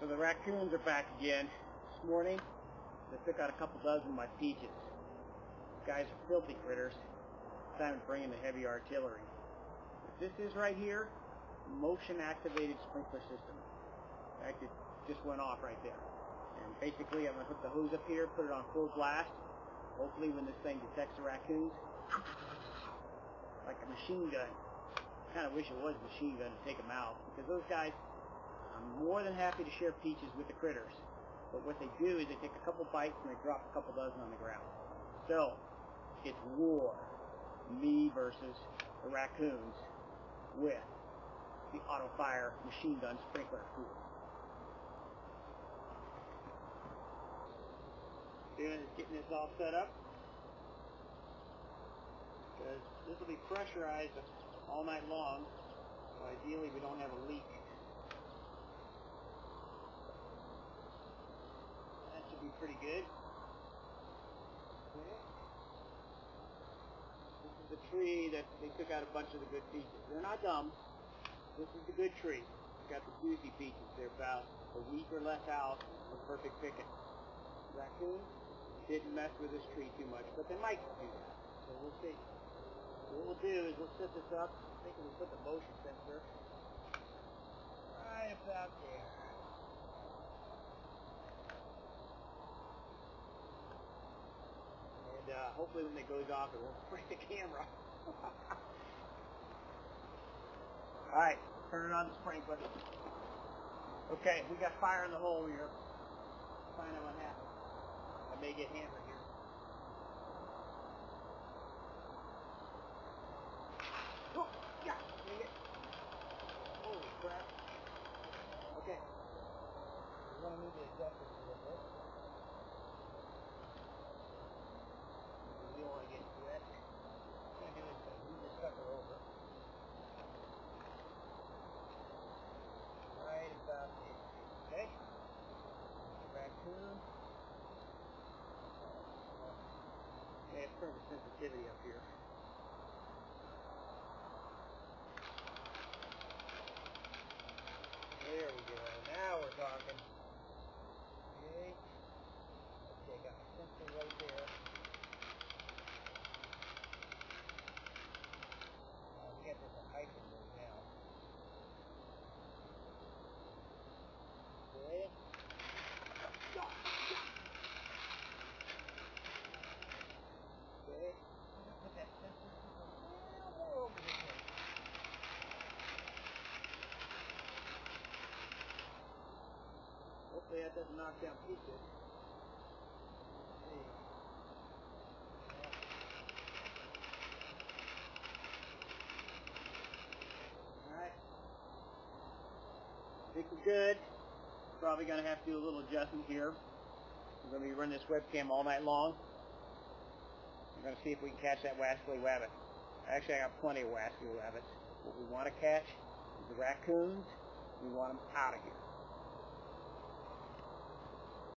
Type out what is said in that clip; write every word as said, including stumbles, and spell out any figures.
So the raccoons are back again this morning. They took out a couple dozen of my peaches. These guys are filthy critters. It's time to bring in the heavy artillery. What this is right here, motion activated sprinkler system. In fact, it just went off right there. And basically I'm going to hook the hose up here, put it on full blast. Hopefully when this thing detects the raccoons, like a machine gun. I kind of wish it was a machine gun to take them out, because those guys, I'm more than happy to share peaches with the critters. But what they do is they take a couple bites and they drop a couple dozen on the ground. So, it's war. Me versus the raccoons with the auto-fire machine gun sprinkler tool. Doing is getting this all set up, because this will be pressurized all night long, so ideally we don't have a leak. That should be pretty good. Okay. This is the tree that they took out a bunch of the good peaches. They're not dumb. This is the good tree. It's got the juicy peaches. They're about a week or less out for perfect picking. Raccoons didn't mess with this tree too much, but they might do that. So we'll see. What we'll do is we'll set this up. I think we'll put the motion sensor right about there. And uh, hopefully when it goes off, it won't break the camera. Alright, turn it on the sprinkler. Okay, we got fire in the hole here. Find out what happens. I may get hammered here. Oh, yeah, dang it. Holy crap. Okay. We're going to need to adjust this a little bit. We don't want to get wet. What I'm going to do is move this sucker over. Right about there. Okay. Raccoon. Okay, let's turn the sensitivity up here. There we go. Now we're talking. Okay. Okay, got my sensor right there. Uh, we got this a hyper mode now. Okay. Okay. I'm gonna put that sensor a little more over this way. Hopefully that doesn't knock down peaches. Let's see. Alright. I think we're good. Probably going to have to do a little adjustment here. We're going to be running this webcam all night long. We're going to see if we can catch that wascally wabbit. Actually, I got plenty of wascally wabbits. What we want to catch is the raccoons. We want them out of here.